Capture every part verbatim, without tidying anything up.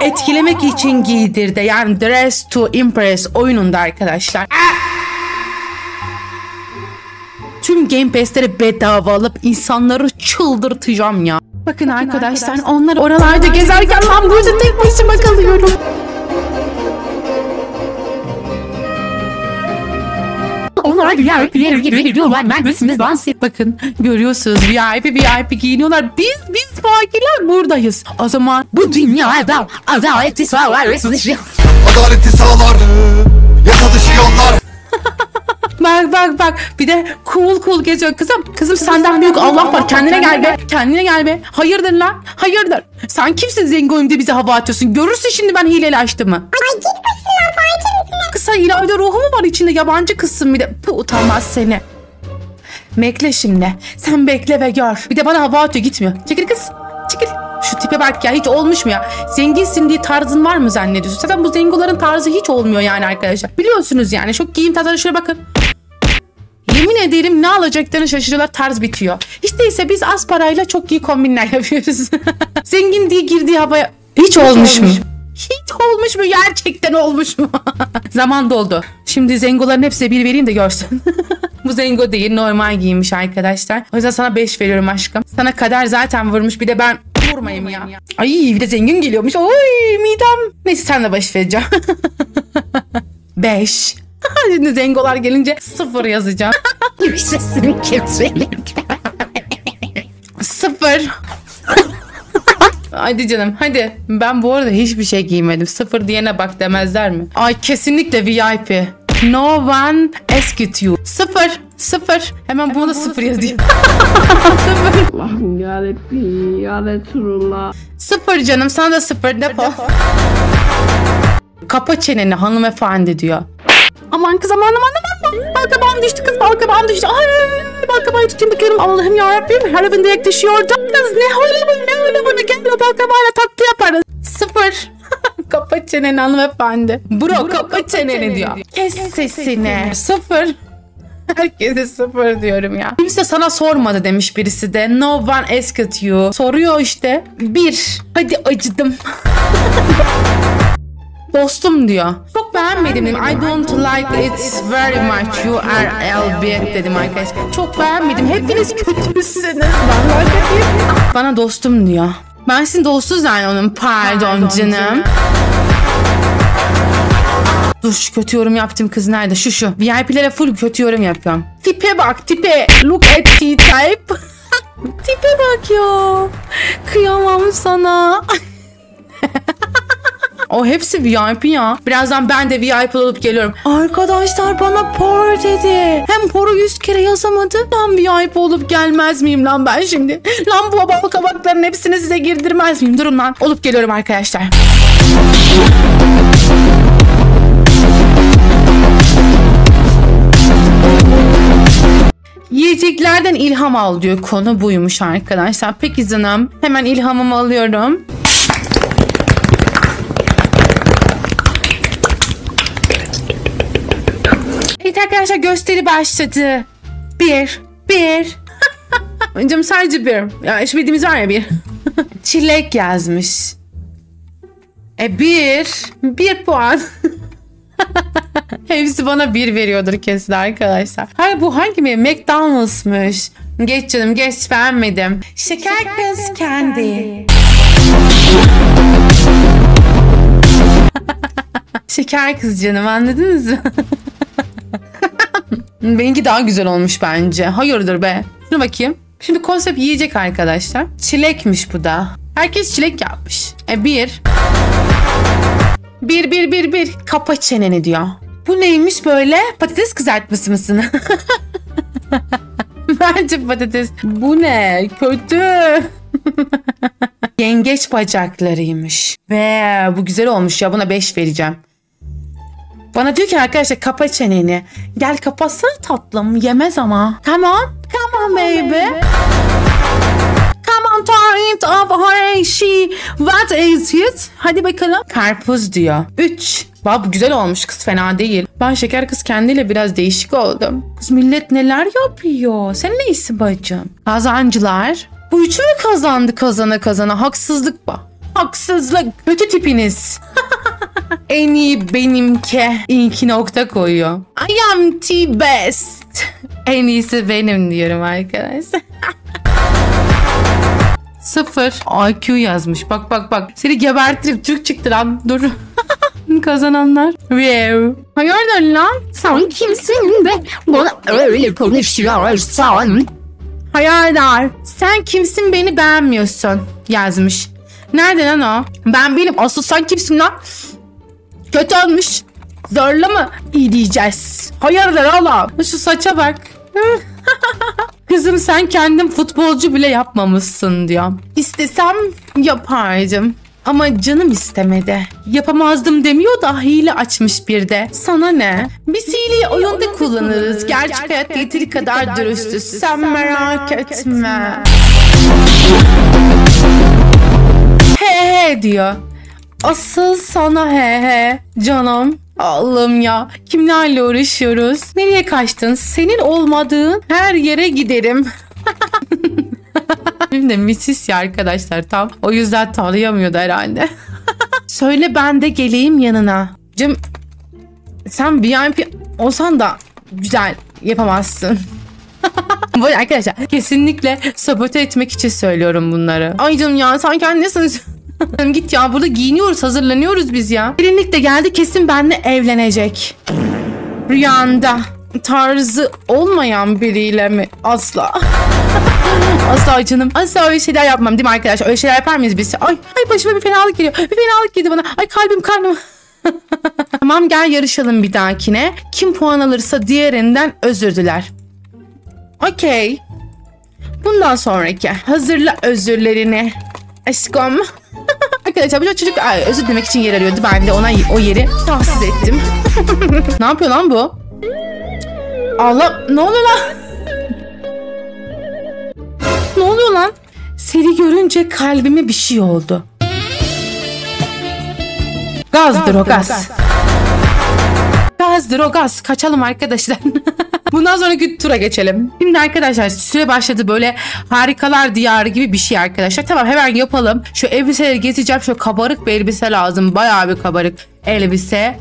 etkilemek için giydirdi. Yani Dress to Impress oyununda arkadaşlar. Tüm Game Pass'leri bedava alıp insanları çıldırtacağım ya. Bakın arkadaşlar, arkadaşlar onlar oralarda gezerken ben burada tek başıma kalıyorum. Onlar V I P'lere giriyorlar. Ben resminiz dans et. Bakın görüyorsunuz V I P V I P giyiniyorlar. Biz biz fakirler buradayız. O zaman bu dünyada adaleti sağlar. Adaleti sağlar. Yasa dışı yollar. Bak bak bak, bir de cool cool geziyor kızım. Kızım senden büyük Allah var, kendine gel be. Kendine gel be. Hayırdır lan? Hayırdır? Sen kimsin zengoyum diye bize hava atıyorsun? Görürsün şimdi ben hileli açtığımı. Ay git kızsın lan, fakir misin? Kız sen ileride ruhu mu var içinde, yabancı kızsın bir de. Puh, utanmaz seni. Bekle şimdi. Sen bekle ve gör. Bir de bana hava atıyor, gitmiyor. Çekil kız. Çekil. Şu tipe bak ya, hiç olmuş mu ya? Zenginsin diye tarzın var mı zannediyorsun? Zaten bu zengoların tarzı hiç olmuyor yani arkadaşlar. Biliyorsunuz yani, şu giyim tarzları şöyle bakın. Yemin ederim ne alacaklarını şaşırıyorlar, tarz bitiyor. Hiç değilse biz az parayla çok iyi kombinler yapıyoruz. Zengin diye girdiği havaya... Hiç, hiç olmuş, olmuş mu? Hiç olmuş mu? Gerçekten olmuş mu? Zaman doldu. Şimdi zengoların hepsine bir vereyim de görsün. Bu zengo değil, normal giymiş arkadaşlar. O yüzden sana beş veriyorum aşkım. Sana kader zaten vurmuş, bir de ben vurmayayım ya. ya. Ay bir de zengin geliyormuş. Oy midem. Neyse sen de beş vereceğim. beş. Şimdi zengolar gelince sıfır yazacağım. Sıfır. Hadi canım hadi. Ben bu arada hiçbir şey giymedim. Sıfır diyene bak demezler mi? Ay kesinlikle V I P. No one asked you. Sıfır. Sıfır. Hemen buna da sıfır yazayım. Sıfır. Allah'ım yarabbim ya Resulullah. Sıfır canım, sana da sıfır, depo. Kapa çeneni hanımefendi diyor. Aman kız aman aman aman. Balkabağım düştü kız, balkabağım düştü. Ay balkabağı tutayım bakıyorum. Allah'ım yarabbim, her evinde yaklaşıyordu. Kız ne öyle bu ne öyle bunu, gel o balkabağıyla tatlı yaparız. Sıfır. Kapa çeneni hanımefendi. Bro, Bro kapa, kapa çeneni, çeneni diyor. Kes sesini. sesini. Sıfır. Herkese sıfır diyorum ya. Kimse sana sormadı demiş birisi de. No one asked you. Soruyor işte. Bir. Hadi acıdım. Dostum diyor. Çok beğenmedim dedim. I don't like it very much. You are elbet dedim arkadaşlar. Çok beğenmedim. Hepiniz kötüsünüz. Bana dostum diyor. Ben sizin dostunuz yani onun. Pardon, Pardon canım. canım. Dur şu kötü yorum yaptım kız nerede? Şu şu. V I P'lere full kötü yorum yapıyorum. Tipe bak tipe. Look at T-type. Tipe bak ya. Kıyamam sana. O hepsi V I P ya. Birazdan ben de V I P olup geliyorum. Arkadaşlar bana por dedi. Hem poru yüz kere yazamadı. Lan V I P olup gelmez miyim lan ben şimdi? Lan bu bal kabakların hepsini size girdirmez miyim? Durun lan. Olup geliyorum arkadaşlar. Yiyeceklerden ilham al diyor. Konu buymuş arkadaşlar. Peki canım. Hemen ilhamımı alıyorum. Evet arkadaşlar, gösteri başladı. Bir. Bir. Canım sadece bir. Ya işte bildiğimiz var ya bir. Çilek yazmış. E bir. Bir puan. Hepsi bana bir veriyordur kesin arkadaşlar. Hayır bu hangi mi? McDonald's'mış. Geç canım geç, beğenmedim. Şeker, Şeker kız kendi. Şeker kız canım, anladınız mı? Benimki daha güzel olmuş bence. Hayırdır be. Şuna bakayım. Şimdi konsept yiyecek arkadaşlar. Çilekmiş bu da. Herkes çilek yapmış. E bir. Bir bir bir bir. Kapa çeneni diyor. Bu neymiş böyle? Patates kızartması mısın? Bence patates. Bu ne? Kötü. Yengeç bacaklarıymış. Ve bu güzel olmuş ya. Buna beş vereceğim. Bana diyor ki arkadaşlar kapa çeneni. Gel kapatsana tatlım. Yemez ama. Come on. Come on baby. Come on torrent of Horashi. What is it? Hadi bakalım. Karpuz diyor. üç. Bak bu güzel olmuş kız, fena değil. Ben şeker kız kendiyle biraz değişik oldum. Kız millet neler yapıyor. Sen neysin bacım? Kazancılar. Bu üçü mü kazandı kazana kazana? Haksızlık bu. Haksızlık. Kötü tipiniz. En iyi benimki. İki nokta koyuyor. I am the best. En iyisi benim diyorum arkadaşlar. Sıfır. I Q yazmış. Bak bak bak. Seni gebertirim. Türk çıktı lan. Dur. Kazananlar. Wow. Hayırdır lan? Sen kimsin de bana öyle konuşuyorsun? Hayırdar. Sen kimsin beni beğenmiyorsun yazmış. Nerede lan o? Ben benim. Asıl sen kimsin lan? Kötü olmuş. Zorla mı? İyi diyeceğiz. Hayırdır oğlum? Şu saça bak. Kızım sen kendin futbolcu bile yapmamışsın diyor. İstesem yapardım. Ama canım istemedi. Yapamazdım demiyor da hile açmış bir de. Sana ne? Biz hileyi oyunda kullanırız. Gerçek hayatta yeteri kadar dürüstüz. Sen merak etme. He he diyor. Asıl sana he he canım. Allah'ım ya. Kimlerle uğraşıyoruz? Nereye kaçtın? Senin olmadığın her yere giderim. Benim de müthiş ya arkadaşlar tam. O yüzden tanıyamıyordu herhalde. Söyle ben de geleyim yanına. Cem sen V I P olsan da güzel yapamazsın. Bu arkadaşlar kesinlikle sabote etmek için söylüyorum bunları. Ay canım ya sen kendisin. Git ya burada giyiniyoruz hazırlanıyoruz biz ya. Gelinlik de geldi kesin benimle evlenecek. Rüyanda tarzı olmayan biriyle mi? Asla. Asla canım. Asla öyle şeyler yapmam değil mi arkadaşlar? Öyle şeyler yapar mıyız biz? Ay, ay başıma bir fenalık geliyor. Bir fenalık geldi bana. Ay kalbim karnım. Tamam gel yarışalım bir dahakine. Kim puan alırsa diğerinden özür diler. Okey. Bundan sonraki hazırla özürlerini. Aşkım. Arkadaşlar bu çocuk ay, özür dilemek için yer arıyordu. Ben de ona o yeri tahsis ettim. Ne yapıyor lan bu? Allah ne oluyor lan? Ne oluyor lan? Seni görünce kalbime bir şey oldu. Gazdır o gaz. Gazdır o gaz. Kaçalım arkadaşlar. Bundan sonraki tura geçelim. Şimdi arkadaşlar süre başladı böyle harikalar diyarı gibi bir şey arkadaşlar. Tamam hemen yapalım. Şu elbiseleri gezeceğim. Şu kabarık bir elbise lazım. Bayağı bir kabarık elbise.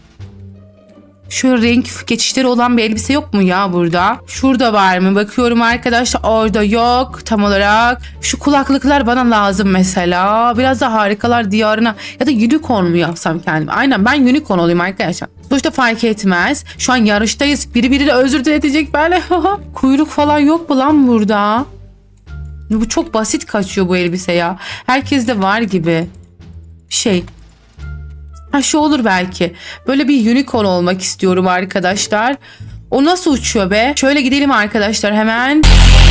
Şu renk geçişleri olan bir elbise yok mu ya burada? Şurada var mı? Bakıyorum arkadaşlar orada yok tam olarak. Şu kulaklıklar bana lazım mesela. Biraz da harikalar diyarına ya da unicorn mu yapsam kendime? Aynen ben unicorn olayım arkadaşlar. Sonuçta fark etmez. Şu an yarıştayız. Biri biriyle özür diletecek böyle. Kuyruk falan yok mu lan burada? Bu çok basit kaçıyor bu elbise ya. Herkeste var gibi. Şey. Ha şu olur belki. Böyle bir unicorn olmak istiyorum arkadaşlar. O nasıl uçuyor be? Şöyle gidelim arkadaşlar hemen.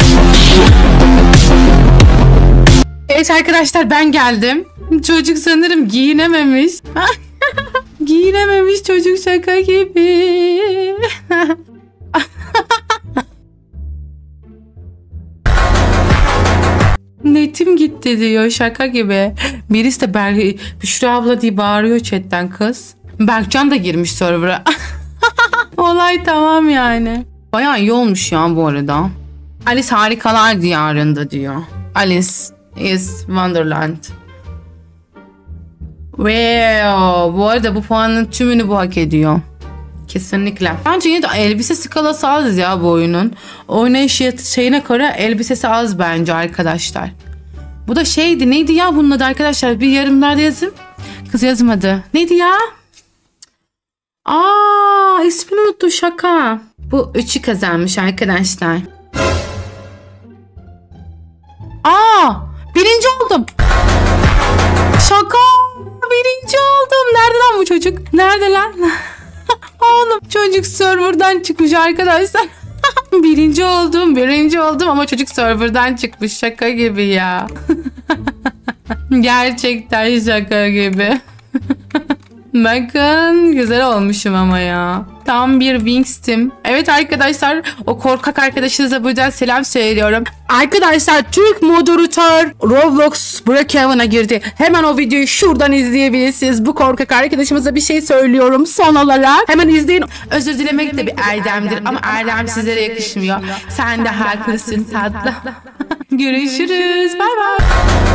Evet arkadaşlar ben geldim. Çocuk sanırım giyinememiş. Giyinememiş çocuk şaka gibi. Netim gitti diyor şaka gibi. Birisi de Ber Büşra abla diye bağırıyor chatten kız. Berkcan da girmiş server'a. Olay tamam yani. Bayağı iyi olmuş ya bu arada. Alice harikalar diyarında diyor. Alice is Wonderland. Wow, bu arada bu puanın tümünü bu hak ediyor. Kesinlikle. Bence yine de elbise skalası az ya bu oyunun. Oynayış şeyine göre elbisesi az bence arkadaşlar. Bu da şeydi neydi ya bunun adı arkadaşlar? Bir yarımlarda yazın. Kız yazmadı. Neydi ya? Aa, ismini unuttum şaka. Bu üçü kazanmış arkadaşlar. Aa, birinci oldum. Şaka. Birinci oldum. Nerede lan bu çocuk? Nerede lan? Oğlum çocuk serverdan çıkmış arkadaşlar. birinci oldum, birinci oldum ama çocuk serverdan çıkmış şaka gibi ya. Gerçekten şaka gibi. Bakın güzel olmuşum ama ya. Tam bir Wings'tim. Evet arkadaşlar o korkak arkadaşınıza buradan selam söylüyorum. Arkadaşlar Türk moderatör Roblox Brookhaven'a girdi. Hemen o videoyu şuradan izleyebilirsiniz. Bu korkak arkadaşımıza bir şey söylüyorum son olarak. Hemen izleyin. Özür dilemek de bir erdemdir ama erdem sizlere yakışmıyor. Sen de haklısın tatlı. Görüşürüz. Bay bay.